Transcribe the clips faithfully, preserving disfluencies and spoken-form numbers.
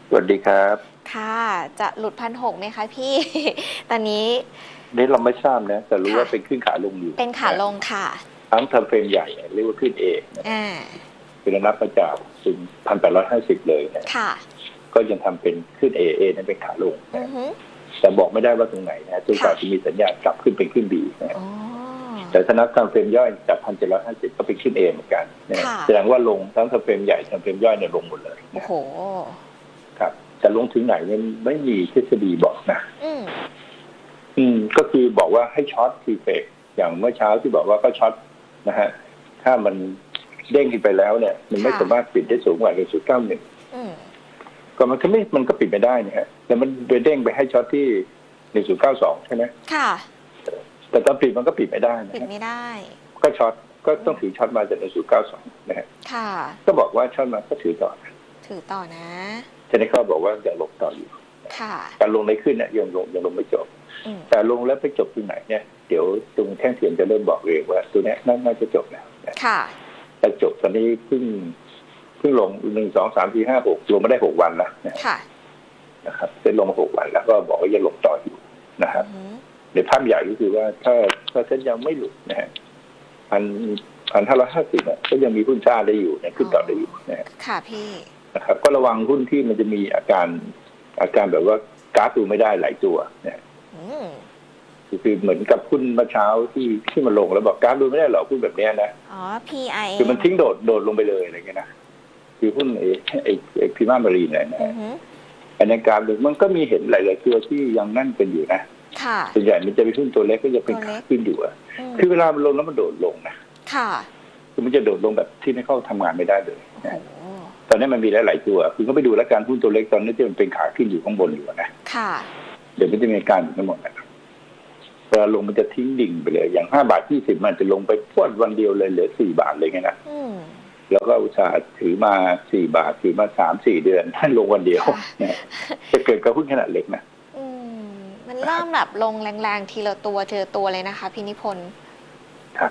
สวัสดีครับค่ะจะหลุดพันหกไหมคะพี่ ตอนนี้นี่เราไม่ทราบนะแต่รู้ค่ะว่าเป็นขึ้นขาลงอยู่เป็นขานะลงค่ะทั้งทำเฟรมใหญ่เรียกว่าขึ้นเองนะอ่าเป็นนับมาจากถึงพันแปดร้อยห้าสิบเลยนะค่ะก็ยังทำเป็นขึ้นเอเอนั้นเป็นขาลงอือฮึแต่บอกไม่ได้ว่าตรงไหนนะจนกว่าจะมีสัญญาณกลับขึ้นเป็นขึ้นบีนะอ๋อแต่ถ้านับทำเฟรมย่อยจากพันเจ็ดร้อยห้าสิบก็เป็นขึ้นเอเหมือนกันนะแสดงว่าลงทั้งทำเฟรมใหญ่ทำเฟรมย่อยเนี่ยลงหมดเลยโอ้โหครับแต่ลงถึงไหนเนี่ยไม่มีทฤษฎีบอกนะอืมอืมก็คือบอกว่าให้ช็อตทีเฟกอย่างเมื่อเช้าที่บอกว่าก็ช็อตนะฮะถ้ามันเด้งขึ้นไปแล้วเนี่ยมันไม่สามารถปิดได้สูงกว่าหนึ่งจุดเก้าหนึ่งก็มันก็ไม่มันก็ปิดไม่ได้นะฮะแต่มันไปเด้งไปให้ช็อตที่หนึ่งจุดเก้าสองใช่ไหมค่ะแต่ตอนปิดมันก็ปิดไม่ได้นะปิดไม่ได้ก็ช็อตก็ต้องถือช็อตมาจากหนึ่งจุดเก้าสองนะฮะค่ะก็บอกว่าช็อตมาก็ถือต่อถือต่อนะทีนี้เขาบอกว่ายังลงต่ออยู่ค่ะการลงในขึ้นเนี่ยยังลงยังลงไม่จบแต่ลงแล้วไปจบตรงไหนเนี่ยเดี๋ยวตรงแท่งเทียนจะเริ่มบอกเองว่าตัวนี้น่าจะจบแล้วค่ะแต่จบตอนนี้เพิ่งเพิ่งลงหนึ่งสองสามสี่ห้าหกลงมาได้หกวันแล้วค่ะนะครับเซ็นลงมาหกวันแล้วก็บอกว่ายังลงต่ออยู่นะครับในภาพใหญ่ก็คือว่าถ้าถ้าเซ็นยังไม่หลุดนะฮะพันพันห้าร้อยห้าสิบเนี่ยก็ยังมีหุ้นชาได้อยู่เนี่ยขึ้นต่อได้อยู่นะค่ะพี่นะครับก็ระวังหุ้นที่มันจะมีอาการอาการแบบว่ากราฟดูไม่ได้หลายตัวเนี่ยคือเหมือนกับหุ้นเมื่อเช้าที่ที่มันลงแล้วบอกกราฟดูไม่ได้หรอกหุ้นแบบนี้นะอ๋อ พี ไอคือมันทิ้งโดดโดดลงไปเลยอะไรเงี้ยนะคือหุ้นไอ้ไอ้ไอ้พิมามารีนเนี่ยนะอันนี้กราฟดูมันก็มีเห็นหลายๆตัวที่ยังนั่นกันอยู่นะส่วนใหญ่มันจะเป็นหุ้นตัวเล็กก็จะเป็นขาขึ้นอยู่อะคือเวลามันลงแล้วมันโดดลงนะค่ะคือมันจะโดดลงแบบที่ไม่เข้าทำงานไม่ได้เลยตอนนี้มันมีหลายๆตัวคุณก็ไปดูแล้วการหุ้นตัวเล็กตอนนี้ที่มันเป็นขาขึ้นอยู่ข้างบนอยู่นะค่ะเดี๋ยวมันจะมีการอยู่ทั้งหมดนะครับเวลาลงมันจะทิ้งดิ่งไปเลยอย่างห้าบาทยี่สิบมันจะลงไปพวดวันเดียวเลยเหลือสี่บาทเลยไงนะแล้วก็อุตสาห์ถือมาสี่บาทถือมาสามสี่เดือนท่านลงวันเดียวจะเกิดกับหุ้นขนาดเล็กนะมันเริ่มแบบลงแรงๆทีละตัวเจอตัวเลยนะคะพี่นิพนธ์ครับ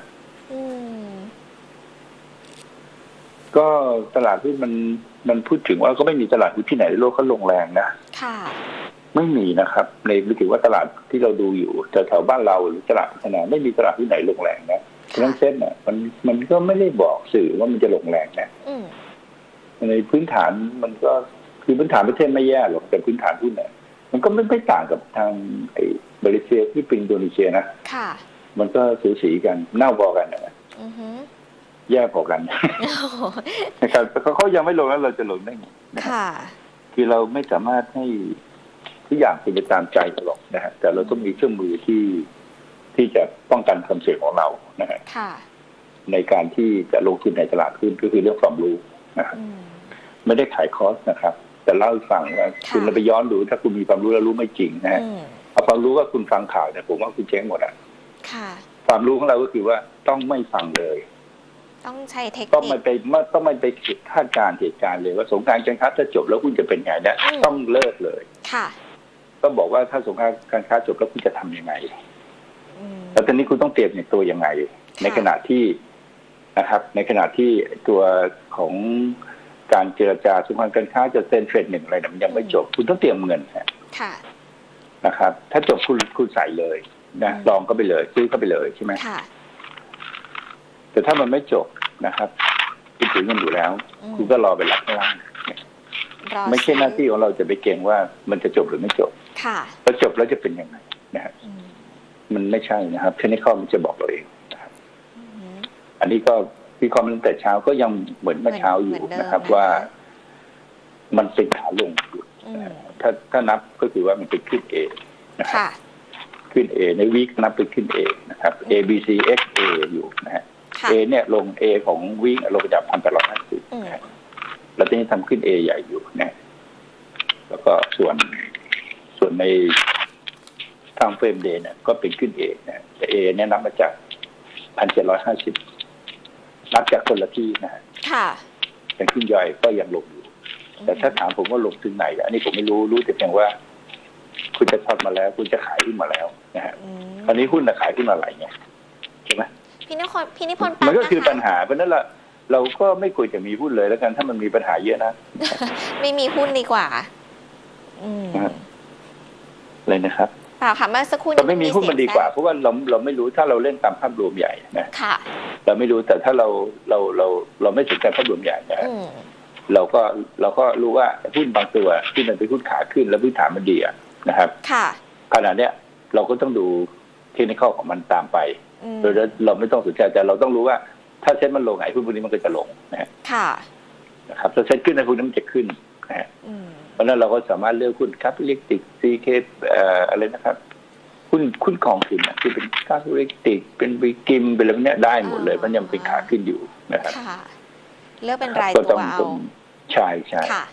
ก็ตลาดหุ้นมันมันพูดถึงว่าก็ไม่มีตลาดหุ้นที่ไหนในโลกเขาลงแรงนะค่ะไม่มีนะครับในหมายถึงว่าตลาดที่เราดูอยู่แถวๆบ้านเราหรือตลาดพัฒนาไม่มีตลาดที่ไหนลงแรงนะฉะนั้นเส้นอ่ะมันมันก็ไม่ได้บอกสื่อว่ามันจะลงแรงนะในพื้นฐานมันก็คือพื้นฐานประเทศไม่แย่หรอกแต่พื้นฐานหุ้นเนี่ยมันก็ไม่ไม่ต่างกับทางไอ้มาเลเซียที่เป็นอินโดนีเซียนะค่ะมันก็สูสีกันเน่าพอกันนะแย่พอกันนะครับเขาเขายังไม่ลงแล้วเราจะลงได้ไงค่ะคือเราไม่สามารถให้ทุกอย่างเป็นไปตามใจตลอดนะฮะแต่เราต้องมีเครื่องมือที่ที่จะป้องกันความเสี่ยงของเรานะฮะในการที่จะลงทุนในตลาดหุ้นก็คือเรื่องความรู้นะครับไม่ได้ขายคอร์สนะครับแต่เล่าให้ฟังว่าคุณไปย้อนดูถ้าคุณมีความรู้แล้วรู้ไม่จริงนะฮะเอาความรู้ว่าคุณฟังข่าวเนี่ยผมว่าคุณเจ๊งหมดอ่ะความรู้ของเราก็คือว่าต้องไม่ฟังเลยต้องใช้เทคนิคต้องไม่ไปต้องไม่ไปคิดคาดการณ์เหตุการณ์เลยว่าสงครามการค้าจะจบแล้วคุณจะเป็นไงเนี่ยต้องเลิกเลยค่ะต้องบอกว่าถ้าสงครามการค้าจบแล้วคุณจะทำยังไงแล้วตอนนี้คุณต้องเตรียมตัวยังไงในขณะที่นะครับในขณะที่ตัวของการเจรจาสงครามการค้าจะเซ็นเทรดหนึ่งอะไรมันยังไม่จบคุณต้องเตรียมเงินค่ะนะครับถ้าจบคุณคุณใส่เลยนะลองก็ไปเลยซื้อก็ไปเลยใช่ไหมค่ะแต่ถ้ามันไม่จบนะครับคุณถือเงินอยู่แล้วคุณก็รอไปรับข้างล่างไม่ใช่หน้าที่ของเราจะไปเก่งว่ามันจะจบหรือไม่จบค่ะแล้วจบแล้วจะเป็นยังไงนะฮะมันไม่ใช่นะครับเทคนิคมันจะบอกเราเองนะครับอันนี้ก็วิเคราะห์ตั้งแต่เช้าก็ยังเหมือนเมื่อเช้าอยู่นะครับว่ามันเป็นขาลงอยู่ถ้าถ้านับก็คือว่ามันเป็นขึ้นเอนะครับขึ้นเอในวีคนับเป็นขึ้นเอนะครับ A B C X A อยู่นะฮะA เนี่ยลง A ของวีคลงไปจากพันแปดร้อยห้าสิบแล้วทีนี้ทำขึ้น A ใหญ่อยู่นะแล้วก็ส่วนส่วนในทางเฟรมเดย์เนี่ยก็เป็นขึ้น A นะแต่ A เนี่ยนับมาจากพันเจ็ดร้อยห้าสิบนับจากคนละที่นะฮะแต่ขึ้นย่อยก็ยังลงอยู่แต่ถ้าถามผมว่าลงถึงไหนอันนี้ผมไม่รู้รู้แต่เพียงว่าคุณจะช็อตมาแล้วคุณจะขายขึ้นมาแล้วนะฮะตอนนี้หุ้นจะขายขึ้นมาไหลไงใช่ไหมพี่นิพนธ์พี่นิพนธ์มันก็คือปัญหาเพราะนั้นละเราก็ไม่ควรจะมีหุ้นเลยแล้วกันถ้ามันมีปัญหาเยอะนะไม่มีหุ้นดีกว่าอืมอะไรนะครับเปล่าค่ะเมื่อสักครู่นี้เราไม่มีหุ้นมันดีกว่าเพราะว่าเราเราไม่รู้ถ้าเราเล่นตามภาพรวมใหญ่นะค่ะเราไม่รู้แต่ถ้าเราเราเราเราไม่สนใจภาพรวมใหญ่นะอืมเราก็เราก็รู้ว่าหุ้นบางตัวที่มันเป็นหุ้นขาขึ้นแล้วพื้นฐานมันดีอะนะครับค่ะขณะเนี้ยเราก็ต้องดูเทคนิคของมันตามไปโดยเราไม่ต้องสนใจแต่เราต้องรู้ว่าถ้าเซ็ตมันลงไอ้หุ้นพวกนี้มันก็จะลงนะฮะค่ะนะครับถ้าเซ็ตขึ้นไอ้พวกนี้มันจะขึ้นนะฮะเพราะฉะนั้นเราก็สามารถเลือกหุ้นคัพลิติกซีเคเอ่ออะไรนะครับหุ้นหุ้นกองทุนที่เป็นคัพลิติกเป็นบิกิมเป็นอะไรพวกนี้ได้หมดเลยมันยังเป็นขาขึ้นอยู่นะครับค่ะ เลือกเป็นรายก็ตัต้วองเอาต้องใช่ใช่ค่ะ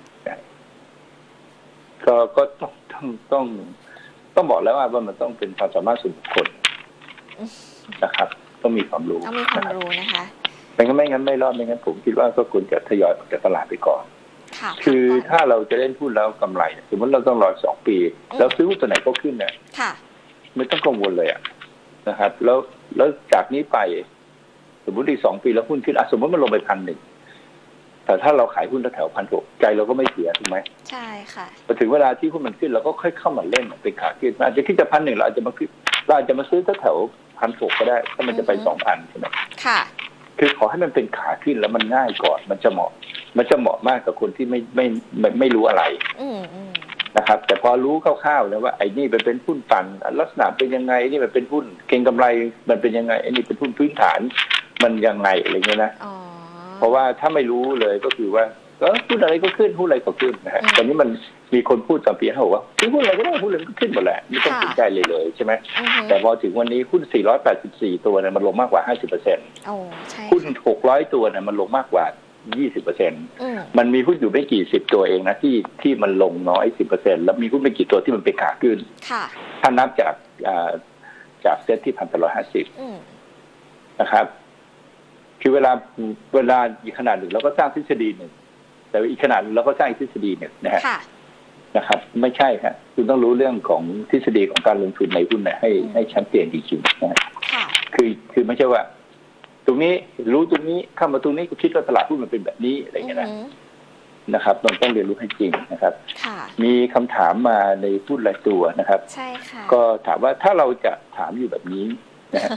ก็ก็ต้องต้องต้องต้องบอกแล้วว่ามันต้องเป็นความสามารถส่วนบุคคลนะครับต้องมีความรู้ต้องมีความรู้นะคะไม่งั้นไม่งั้นไม่รอดไม่งั้นผมคิดว่าก็ควรจะทยอยออกจากตลาดไปก่อนค่ะคือถ้าเราจะเล่นหุ้นแล้วกำไรสมมติเราต้องรอสองปีแล้วซื้อหุ้นตัวไหนก็ขึ้นเนี่ยค่ะไม่ต้องกังวลเลยอะนะครับ แล้วแล้วจากนี้ไป สมมติอีกสองปีแล้วหุ้นขึ้นอ่ะสมมติมันลงไปพันหนึ่งแต่ถ้าเราขายหุ้นแถวพันหกใจเราก็ไม่เสียถูกไหมใช่ค่ะพอถึงเวลาที่หุ้นมันขึ้นเราก็ค่อยเข้ามาเล่นเป็นขาขึ้นอาจจะขึ้นจากพันหนึ่งเราอาจจะมาขึ้นเราอาจจะมาซื้อแถวพันหกก็ได้ถ้ามันจะไปสองพันใช่ไหมค่ะคือขอให้มันเป็นขาขึ้นแล้วมันง่ายก่อนมันจะเหมาะมันจะเหมาะมากกับคนที่ไม่ไม่ไม่ไม่รู้อะไรอืมอืมนะครับ แต่พอรู้คร่าวๆนะว่าไอ้นี่มันเป็นหุ้นปั่นลักษณะเป็นยังไงนี่มันเป็นหุ้นเก็งกำไรมันเป็นยังไงไอ้นี่เป็นหุ้นพื้นฐานมันยังไงอะไรเงี้ยนะอ๋อเพราะว่าถ้าไม่รู้เลยก็คือว่าก็หุ้นอะไรก็ขึ้นหุ้นอะไรก็ขึ้นนะฮะตอนนี้มันมีคนพูดตอนปีห้าบอกว่าซื้อหุ้นอะไรก็ได้หุ้นอะไรก็ขึ้นหมดแหละไม่ต้องสนใจเลยเลยใช่ไหมแต่พอถึงวันนี้หุ้นสี่ร้อยแปดสิบสี่ตัวเนี่ยมันลงมากกว่า ห้าสิบเปอร์เซ็นต์โอ้ใช่หุ้นหกร้อยตัวเนี่ยมันลงมากกว่า ยี่สิบเปอร์เซ็นต์ มันมีหุ้นอยู่ไม่กี่สิบตัวเองนะที่ที่มันลงน้อย สิบเปอร์เซ็นต์ แล้วมีหุ้นไม่กี่ตัวที่มันเป็นขาขึ้นค่ะถ้านับจากจากเซ็ตที่ หนึ่งพันแปดร้อยห้าสิบ นะครับคือเวลาเวลาอีกขนาดหนึ่งเราก็สร้างทฤษฎีหนึ่งแต่อีกขนาดหนึ่งเราก็สร้างทฤษฎีหนึ่งนะฮะนะครับไม่ใช่ครับคุณต้องรู้เรื่องของทฤษฎีของการลงทุนในหุ้นเนี่ยให้ให้ชัดเจนจริงๆนะคือคือไม่ใช่ว่าตรงนี้รู้ตรงนี้เข้ามาตรงนี้ก็คิดว่าตลาดหุ้นมันเป็นแบบนี้อะไรอย่างเงี้ยนะนะครับต้องต้องเรียนรู้ให้จริงนะครับมีคำถามมาในหุ้นรายตัวนะครับใช่ค่ะก็ถามว่าถ้าเราจะถามอยู่แบบนี้นะฮะ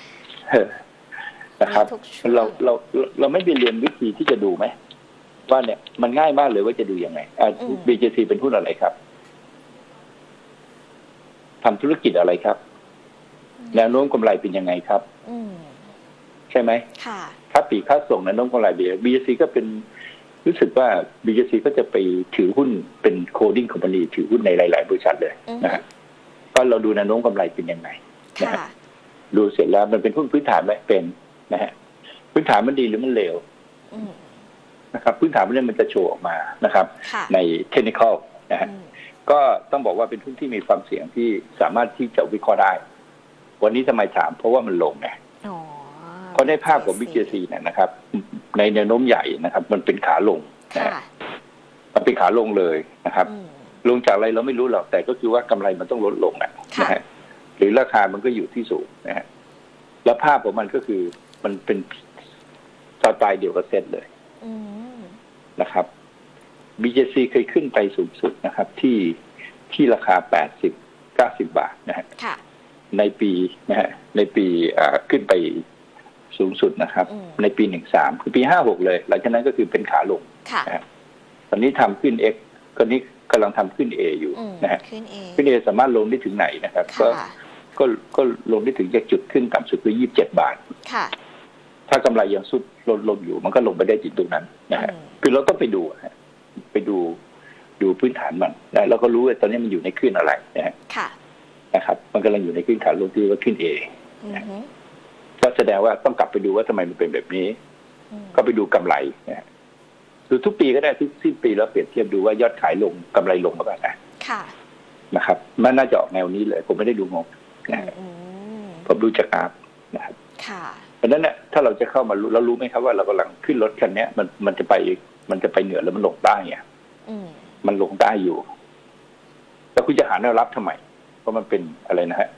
นะครับเราเราเราไม่ไปเรียนวิธีที่จะดูไหมว่าเนี่ยมันง่ายมากเลยว่าจะดูยังไงอ่า บี เจ ซี เป็นหุ้นอะไรครับทำธุรกิจอะไรครับแนวโน้มกำไรเป็นยังไงครับใช่ไหมค่ะค่าปีกค่าส่งแนวโน้มกำไร บี เจ ซี ก็เป็นรู้สึกว่า บี เจ ซี ก็จะไปถือหุ้นเป็นโคดิ้งคอมพานีถือหุ้นในหลายๆบริษัทเลยนะฮะก็เราดูแนวโน้มกำไรเป็นยังไงนะฮะดูเสร็จแล้วมันเป็นหุ้นพื้นฐานไหมเป็นนะฮะพื้นฐานมันดีหรือมันเลวนะครับพื้นฐานมันจะโชว์ออกมานะครับในเทคนิคอลนะฮะก็ต้องบอกว่าเป็นหุ้นที่มีความเสี่ยงที่สามารถที่จะวิเคราะห์ได้วันนี้ทำไมถามเพราะว่ามันลงไงเพราะในภาพของ บี เจ ซี เนี่ยนะครับในแนวโน้มใหญ่นะครับมันเป็นขาลงนะมันเป็นขาลงเลยนะครับลงจากอะไรเราไม่รู้หรอกแต่ก็คือว่ากำไรมันต้องลดลงนะฮะหรือราคามันก็อยู่ที่สูงนะฮะแล้วภาพของมันก็คือมันเป็นสไตล์เดียวกับเซ็ตเลยนะครับ บี เจ ซี เคยขึ้นไปสูงสุดนะครับที่ที่ราคาแปดสิบ เก้าสิบบาทนะฮะในปีนะฮะในปีอ่าขึ้นไปสูงสุดนะครับในปีหนึ่งสามคือปีห้าหกเลยหลังจากนั้นก็คือเป็นขาลงนะฮะตอนนี้ทำขึ้น X ก็นี้กำลังทำขึ้น A อยู่นะฮะขึ้น A สามารถลงได้ถึงไหนนะครับก็ก็ก็ลงได้ถึงจากจุดขึ้นต่ำสุดคือยี่สิบเจ็ดบาทถ้ากำไรยังสุดลดลงอยู่มันก็ลงไปได้จุดตรงนั้นนะฮะคือเราต้องไปดูไปดูดูพื้นฐานมันนะแล้วก็รู้ว่าตอนนี้มันอยู่ในคลื่นอะไรนะฮะนะครับมันกำลังอยู่ในคลื่นขาลงที่ว่าคลื่น A ก็แสดงว่าต้องกลับไปดูว่าทำไมมันเป็นแบบนี้ก็ไปดูกำไรนะฮะดูทุกปีก็ได้ทุกสิ้นปีแล้วเปรียบเทียบดูว่ายอดขายลงกำไรลงหรือเปล่านะนะครับมันน่าจะออกแนวนี้เลยผมไม่ได้ดูงบนะผมดูจากกราฟนะครับเพราะนั้นเนี่ยถ้าเราจะเข้ามารู้เรารู้ไหมครับว่าเรากำลังขึ้นรถคันนี้มันมันจะไปมันจะไปเหนือแล้วมันลงใต้เนี่ยมันลงใต้อยู่แล้วคุณจะหาแนวรับทำไมเพราะมันเป็นอะไรนะฮะ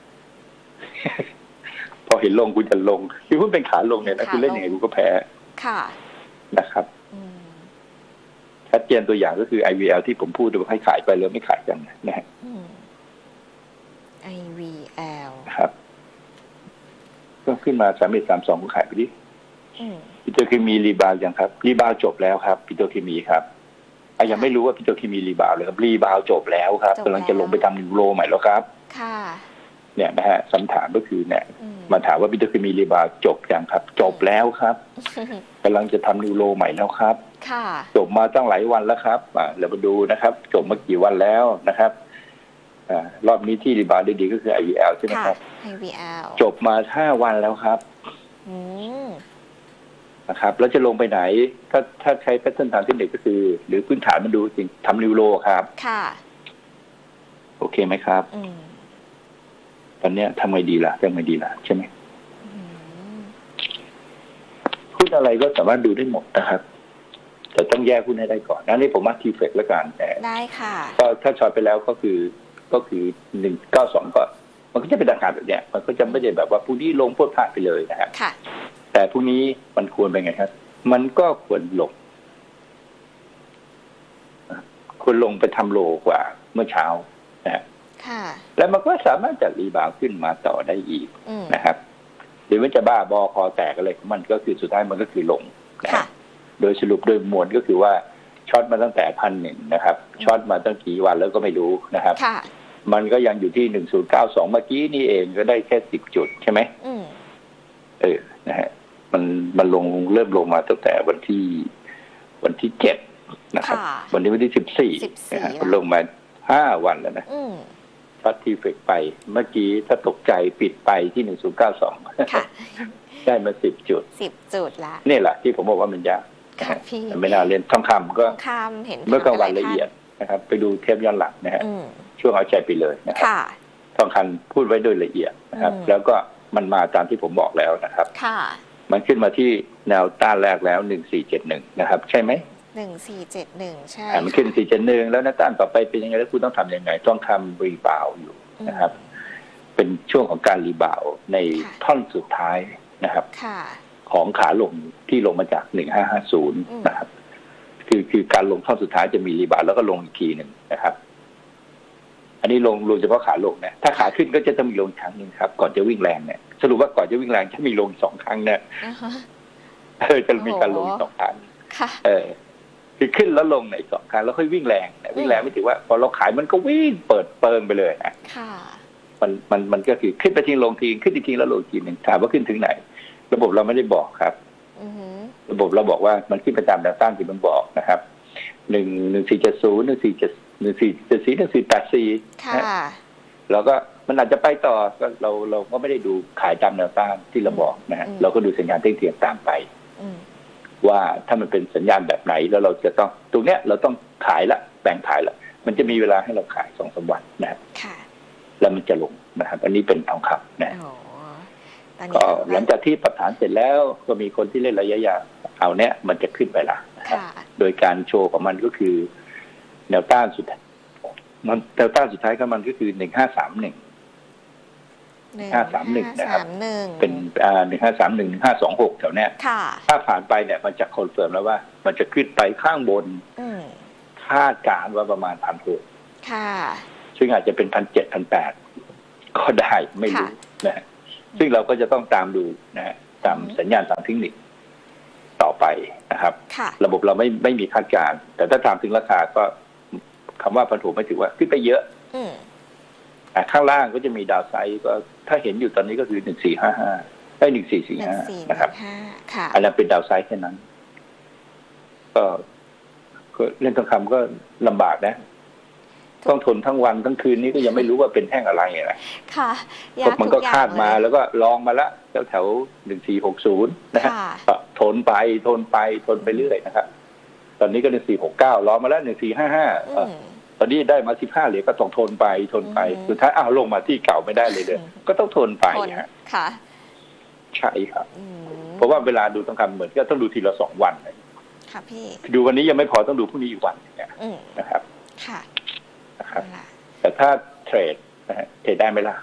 พอเห็นลงคุณจะลงคือคุณเป็นขาลงเนี่ยนะคุณเล่นยังไงคุณก็แพ้นะครับชัดเจนตัวอย่างก็คือ ไอ วี แอล ที่ผมพูดว่าให้ขายไปแล้วไม่ขายกันนะฮะไอ วี แอลครับก็ขึ้นมาสามเอ็ดสามสองก็ขายไปดิปิโตรเคมีรีบาวยังครับรีบาวจบแล้วครับปิโตรเคมีครับอ่ะยังไม่รู้ว่าปิโตรเคมีรีบาวเลยครับรีบาวจบแล้วครับกำลังจะลงไปทำนิวโรใหม่แล้วครับค่ะเนี่ยนะฮะคำถามก็คือเนี่ยมาถามว่าปิโตรเคมีรีบาวจบยังครับจบแล้วครับกำลังจะทำนิวโรใหม่แล้วครับค่ะจบมาตั้งหลายวันแล้วครับอ่าเรามาดูนะครับจบมากี่วันแล้วนะครับอ่ารอบนี้ที่รีบาวได้ดีก็คือ ไอ วี แอล ใช่ไหมครับไอ วี แอลจบมาห้าวันแล้วครับอืมนะครับแล้วจะลงไปไหนถ้าถ้าใช้แพทเทิร์นทางเทคนิคก็คือหรือพื้นฐานมันดูจริงทำนิวโรครับค่ะโอเคไหมครับอืมตอนเนี้ยทำไงดีล่ะทำไงดีล่ะใช่ไหมหุ้นอะไรก็สามารถดูได้หมดนะครับแต่ต้องแยกหุ้นให้ได้ก่อนนั่นนี่ผมว่าทีเฟกแล้วกันได้ค่ะก็ถ้าช็อตไปแล้วก็คือก็คือหนึ่งเก้าสองก็มันก็จะเป็นอาการแบบเนี้ยมันก็จะไม่ได้แบบว่าพรุ่งนี้ลงพรวดพลาดไปเลยนะครับค่ะแต่พรุ่งนี้มันควรเป็นไงครับมันก็ควรลงควรลงไปทำโลกว่าเมื่อเช้านะค่ะแล้วมันก็สามารถจะรีบาวขึ้นมาต่อได้อีกนะครับหรือมันจะบ้าบอคอแตกอะไรมันก็คือสุดท้ายมันก็คือลงนะโดยสรุปโดยมวลก็คือว่าช็อตมาตั้งแต่พันหนึ่งนะครับช็อตมาตั้งกี่วันแล้วก็ไม่รู้นะครับมันก็ยังอยู่ที่หนึ่งศูนย์เก้าสองเมื่อกี้นี่เองก็ได้แค่สิบจุดใช่ไหมเออนะฮะมันมันลงเริ่มลงมาตั้งแต่วันที่วันที่เจ็ดนะครับวันนี้วันที่สิบสี่นะฮะมันลงมาห้าวันแล้วนะช็อตทีเฟกไปเมื่อกี้ถ้าตกใจปิดไปที่หนึ่งศูนย์เก้าสองได้มาสิบจุดสิบจุดละนี่แหละที่ผมบอกว่ามันยากไม่น่าเรียนทองคำก็เมื่อกลางวันละเอียดนะครับไปดูเทปย้อนหลังนะฮะช่วงเอาใจไปเลยนะครับทองคำพูดไว้โดยละเอียดนะครับแล้วก็มันมาตามที่ผมบอกแล้วนะครับมันขึ้นมาที่แนวต้านแรกแล้วหนึ่งสี่เจ็ดหนึ่งนะครับใช่ไหมหนึ่งสี่เจ็ดหนึ่งใช่มันขึ้นสี่เจ็ดหนึ่งแล้วแนวต้านต่อไปเป็นยังไงแล้วคุณต้องทำยังไงต้องทำรีบาวอยู่นะครับเป็นช่วงของการรีบาวในท่อนสุดท้ายนะครับของขาลงที่ลงมาจากหนึ่งห้าห้าศูนย์นะครับคือคือการลงท่อนสุดท้ายจะมีรีบาวแล้วก็ลงอีกทีหนึ่งนะครับอันนี้ลงลงเฉพาะขาลงนะถ้าขาขึ้นก็จะต้องมีลงครั้งหนึ่งครับก่อนจะวิ่งแรงเนี่ยสรุปว่าก่อนจะวิ่งแรงจะมีลงสองครั้งเนี่ยเออจะมีการลงสองครั้งเออคือขึ้นแล้วลงในสองครั้งแล้วค่อยวิ่งแรงวิ่งแรงไม่ถือว่าพอเราขายมันก็วิ่งเปิดเปิงไปเลยนะมันมันมันก็คือขึ้นไปทีลงทีขึ้นอีกทีแล้วลงทีหนึ่งถามว่าขึ้นถึงไหนระบบเราไม่ได้บอกครับระบบเราบอกว่ามันขึ้นประจำแนวต้านที่มันบอกนะครับหนึ่งหนึ่งสี่เจ็ดศูนย์หนึ่งสี่เจ็ดหนึ่งสี่เจ็ดสี่หนึ่งสี่แปดสี่แล้วก็มันอาจจะไปต่อก็เราเราก็ไม่ได้ดูขายตามแนวต้านที่เราบอกนะฮะเราก็ดูสัญญาณเทียมตามไปว่าถ้ามันเป็นสัญญาณแบบไหนแล้วเราจะต้องตรงเนี้ยเราต้องขายละแบ่งขายละมันจะมีเวลาให้เราขายสองสามวันนะครับแล้วมันจะลงนะครับอันนี้เป็นทองคำนะก็หลังจากที่ปรับฐานเสร็จแล้วก็มีคนที่เล่นระยะยาวเอาเนี้ยมันจะขึ้นไปละโดยการโชว์ของมันก็คือแนวต้านสุดมันแนวต้านสุดท้ายของมันก็คือหนึ่งห้าสามหนึ่งห้าสามหนึ่งนะครับเป็นอ่าหนึ่งห้าสามหนึ่งหนึ่งห้าสองหกแถวเนี้ยถ้าผ่านไปเนี่ยมันจะคอนเฟิร์มแล้วว่ามันจะขึ้นไปข้างบนคาดการณ์ว่าประมาณพันหกซึ่งอาจจะเป็นพันเจ็ดพันแปดก็ได้ไม่รู้นะซึ่งเราก็จะต้องตามดูนะฮะตามสัญญาณตามเทคนิคต่อไปนะครับระบบเราไม่ไม่มีคาดการณ์แต่ถ้าถามถึงราคาก็คำว่าพันหกไม่ถือว่าขึ้นไปเยอะข้างล่างก็จะมีดาวไซด์ก็ถ้าเห็นอยู่ตอนนี้ก็คือหนึ่งสี่ห้าห้าได้หนึ่งสี่สี่ห้านะครับอันนั้นเป็นดาวไซด์แค่นั้นก็เล่นทองคำก็ลำบากนะต้องทนทั้งวันทั้งคืนนี้ก็ยังไม่รู้ว่าเป็นแท่งอะไรนะค่ะมันก็คาดมาแล้วก็ลองมาละแถวแถวหนึ่งสี่หกศูนย์นะฮะทนไปทนไปทนไปเรื่อยนะครับตอนนี้ก็หนึ่งสี่หกเก้าลองมาแล้วหนึ่งสี่ห้าห้าตอนนี้ได้มาสิบห้าเหรียญก็ต้องทนไปทนไปสุดท้ายอ้าวลงมาที่เก่าไม่ได้เลยเลยก็ต้องทนไปฮะค่ะใช่ครับเพราะว่าเวลาดูทองคำเหมือนก็ต้องดูทีละสองวันเลยค่ะพี่ดูวันนี้ยังไม่พอต้องดูพรุ่งนี้อีกวันนะครับค่ะนะครับแต่ถ้าเทรดนะฮะเทรดได้ไหมล่ะ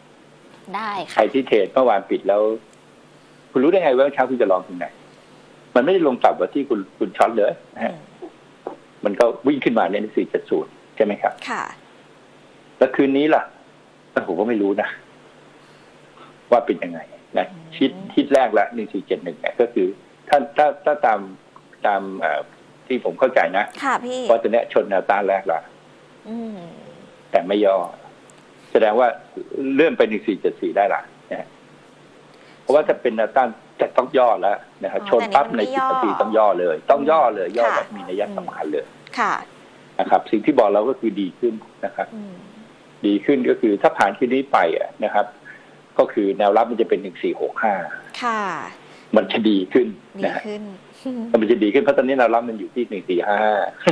ได้ค่ะใครที่เทรดเมื่อวานปิดแล้วคุณรู้ได้ไงว่าเช้าคุณจะลองถึงไหนมันไม่ได้ลงต่ำกว่าที่คุณคุณช็อตเลยนะฮะมันก็วิ่งขึ้นมาในสี่เจ็ดศูนย์ใช่ไหมครับค่ะแล้วคืนนี้ล่ะผมก็ไม่รู้นะว่าเป็นยังไงนะชิดทิศแรกละหนึ่งสี่เจ็ดหนึ่งเนี่ยก็คือถ้าถ้าถ้าตามตามที่ผมเข้าใจนะค่ะพี่เพราะตัวเนี้ยชนแนวต้านแรกละแต่ไม่ย่อแสดงว่าเลื่อนไปหนึ่งสี่เจ็ดสี่ได้ละนะเพราะว่าถ้าเป็นแนวต้านจะต้องย่อแล้วนะครับชนปั๊บในสิบนาทีต้องย่อเลย ต้องย่อเลยย่อแบบมีนัยสำคัญเลยค่ะนะครับสิ่งที่บอกเราก็คือดีขึ้นนะครับดีขึ้นก็คือถ้าผ่านคืนนี้ไปนะครับ ก็คือแนวรับมันจะเป็นหนึ่งสี่หกห้าค่ะมันจะดีขึ้นนะฮะมันจะดีขึ้นเพราะตอนนี้แนวรับมันอยู่ที่หนึ่งสี่ห้า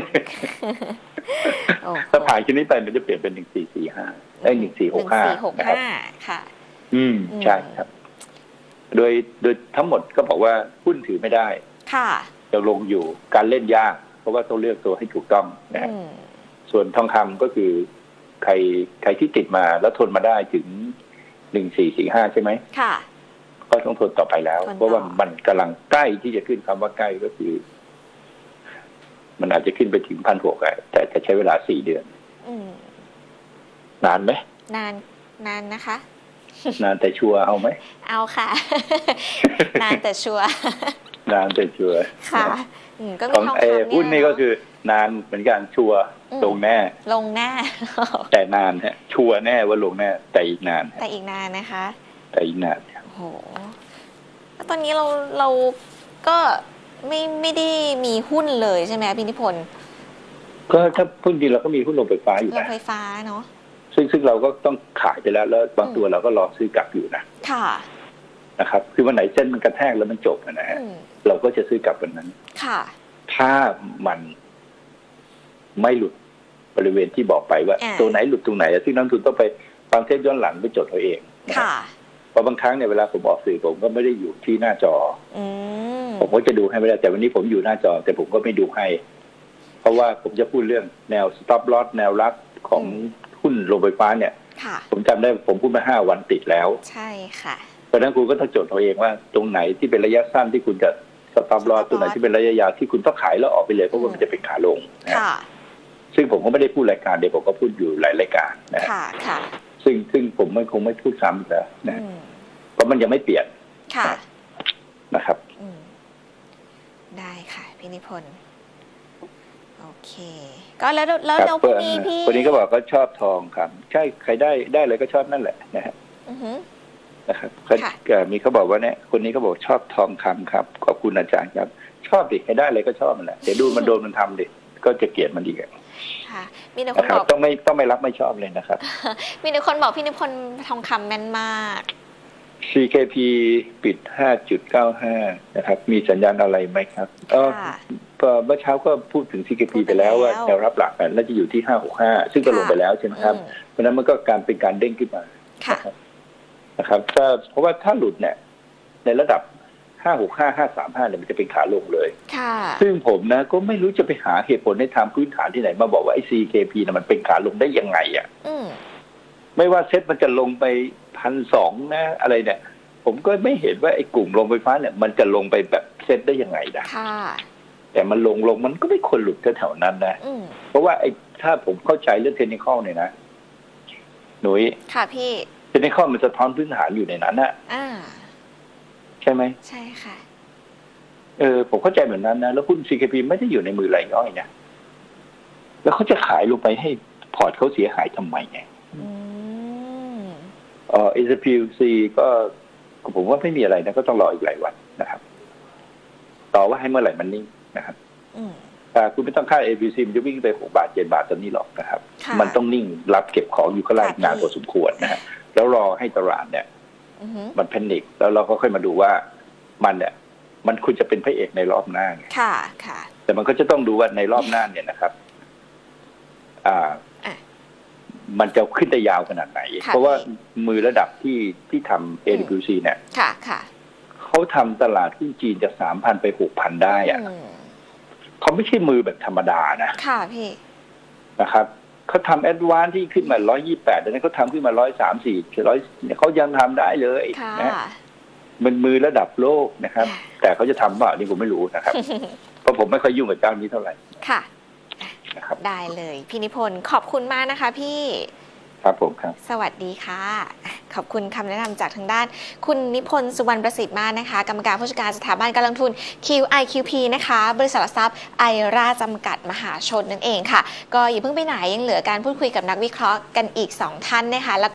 ถ้าผ่านคืนนี้ไปมันจะเปลี่ยนเป็นหนึ่งสี่สี่ห้าได้หนึ่งสี่หกห้านะครับค่ะอืมใช่ครับโดยโดยทั้งหมดก็บอกว่าหุ้นถือไม่ได้ค่ะจะลงอยู่การเล่นยากเพราะว่าต้องเลือกตัวให้ถูกต้องนะส่วนทองคำก็คือใครใครที่ติดมาแล้วทนมาได้ถึงหนึ่งสี่สี่ห้าใช่ไหมค่ะก็ต้องทนต่อไปแล้วเพราะว่ามันกำลังใกล้ที่จะขึ้นคำว่าใกล้ก็คือมันอาจจะขึ้นไปถึงพันหกแต่จะใช้เวลาสี่เดือนนานไหมนานนานนะคะนานแต่ชัวร์เอาไหมเอาค่ะนานแต่ชัวร์นานแต่ชัวร์ค่ะของไอ้หุ้นนี่ก็คือนานเหมือนกันชัวร์ลงแน่ลงแน่แต่นานฮะชัวร์แน่ว่าลงแน่แต่อีกนานแต่อีกนานนะคะแต่อีกนานโอ้โหแล้วตอนนี้เราเราก็ไม่ไม่ได้มีหุ้นเลยใช่ไหมพี่นิพนธ์ก็ถ้าหุ้นดีเราก็มีหุ้นโรงไฟฟ้าอยู่นะโรงไฟฟ้าเนาะซึ่งซึ่งเราก็ต้องขายไปแล้วแล้วบางตัวเราก็รอซื้อกลับอยู่นะค่ะนะครับคือวันไหนเส้นมันกระแทกแล้วมันจบนะฮะเราก็จะซื้อกลับวันนั้นค่ะถ้ามันไม่หลุดบริเวณที่บอกไปว่าตัวไหนหลุดตรงไหนซึ่งนักทุนต้องไปฟังเทปย้อนหลังไปจดเอาเองค่ะเพราะบางครั้งเนี่ยเวลาผมออกสื่อผมก็ไม่ได้อยู่ที่หน้าจอผมก็จะดูให้ไม่ได้แต่วันนี้ผมอยู่หน้าจอแต่ผมก็ไม่ดูให้เพราะว่าผมจะพูดเรื่องแนว stop loss แนวรับของหุ้นโรงไฟฟ้าเนี่ยผมจำได้ผมพูดมาห้าวันติดแล้วใช่ค่ะเพราะฉะนั้นคุณก็ต้องจดเอาเองว่าตรงไหนที่เป็นระยะสั้นที่คุณจะ stop loss ตรงไหนที่เป็นระยะยาวที่คุณต้องขายแล้วออกไปเลยเพราะว่ามันจะเป็นขาลงนะซึ่งผมก็ไม่ได้พูดรายการเดียวผมก็พูดอยู่หลายรายการนะค่ะค่ะซึ่งซึ่งผมไม่คงไม่พูดซ้ำแล้วนะเพราะมันยังไม่เปลี่ยนค่ะนะครับได้ค่ะพี่นิพนธ์โอเคก็แล้วแล้วเดี๋ยวพรุ่งนี้พี่วันนี้ก็บอกก็ชอบทองครับใช่ใครได้ได้เลยก็ชอบนั่นแหละนะฮะนะครับก็มีเขาบอกว่าเนี่ยคนนี้เขาบอกชอบทองคำครับขอบคุณอาจารย์ครับชอบดิใครได้เลยก็ชอบมันแหละเดี๋ยวดูมันโดนมันทำดิก็จะเกลียดมันอีกค่ะมีแต่คนบอกต้องไม่ต้องไม่รับไม่ชอบเลยนะครับมีแต่คนบอกพี่นิพนธ์ทองคำแม่นมากซี เค พี ปิด ห้าจุดเก้าห้า นะครับมีสัญญาณอะไรไหมครับเออเมื่อเช้าก็พูดถึง ซี เค พี ไปแล้วว่าแนวรับหลักน่าจะอยู่ที่ห้าหกห้าซึ่งก็ลงไปแล้วใช่ไหมครับเพราะนั้นมันก็การเป็นการเด้งขึ้นมานะครับถ้าเพราะว่าถ้าหลุดเนี่ยในระดับห้าหกห้า ห้าสามห้าเนี่ยมันจะเป็นขาลงเลยซึ่งผมนะก็ไม่รู้จะไปหาเหตุผลในทางพื้นฐานที่ไหนมาบอกว่าไอ้ ซี เค พี น่ะมันเป็นขาลงได้ยังไงอ่ะไม่ว่าเซ็ตมันจะลงไปพันสองนะอะไรเนี่ยผมก็ไม่เห็นว่าไอ้กลุ่มโรงไฟฟ้าเนี่ยมันจะลงไปแบบเซ็ตได้ยังไงนะแต่มันลงลงมันก็ไม่ควรหลุดแถวๆนั้นนะเพราะว่าไอ้ถ้าผมเข้าใจเรื่องเทคนิคเนี่ยนะหนุ่ยค่ะพี่เทคนิคมันสะท้อนพื้นฐานอยู่ในนั้นนะใช่ไหมใช่ค่ะเออผมเข้าใจเหมือนนั้นนะแล้วหุ้น ซี เค พี ไม่ได้อยู่ในมือรายย่อยนะแล้วเขาจะขายลงไปให้พอร์ตเขาเสียหายทำไมไงเออ เอ พี ซี ก็ผมว่าไม่มีอะไรนะก็ต้องรออีกหลายวันนะครับต่อว่าให้เมื่อไหร่มันนิ่งนะครับแต่คุณไม่ต้องคาด เอ พี ซี มันจะวิ่งไปหกบาทเจ็ดบาทตอนนี้หรอกนะครับมันต้องนิ่งรับเก็บของอยู่ข้างล่างนานพอสมควรนะฮะแล้วรอให้ตลาดเนี่ยมันแพนิคแล้วเราก็ค่อยมาดูว่ามันเนี่ยมันควรจะเป็นพระเอกในรอบหน้าไงค่ะค่ะแต่มันก็จะต้องดูว่าในรอบหน้าเนี่ยนะครับอ่ามันจะขึ้นได้ยาวขนาดไหนเพราะว่ามือระดับที่ที่ทำ เอ ดับเบิลยู ซี เนี่ยค่ะค่ะเขาทำตลาดหุ้นจีนจากสามพันไปหกพันได้อ่ะเขาไม่ใช่มือแบบธรรมดานะค่ะพี่นะครับเขาทำแอดวานซ์ที่ขึ้นมาร้อยยี่แปดดังนั้นเขาทำขึ้นมาร้อยสามสี่ร้อยเขายังทำได้เลยนะมันมือระดับโลกนะครับ แต่เขาจะทำว่านี่ผมไม่รู้นะครับ เพราะผมไม่ค่อยยุ่งกับเจ้านี้เท่าไหร่ค่ะนะครับได้เลยพี่นิพนธ์ขอบคุณมากนะคะพี่ครับผมครับสวัสดีค่ะ ขอบคุณคำแนะนำจากทางด้าน คุณนิพนธ์สุวรรณประสิทธิ์มากนะคะ กรรมการผู้จัดการสถาบันการลงทุน คิว ไอ คิว พี นะคะ บริษัทหลักทรัพย์ไอราจำกัดมหาชนนั่นเองค่ะ ก็อย่าเพิ่งไปไหนยังเหลือการพูดคุยกับนักวิเคราะห์กันอีกสองท่านนะคะ